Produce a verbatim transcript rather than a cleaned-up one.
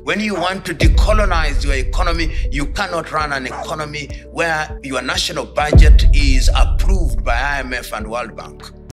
When you want to decolonize your economy, you cannot run an economy where your national budget is approved by I M F and World Bank.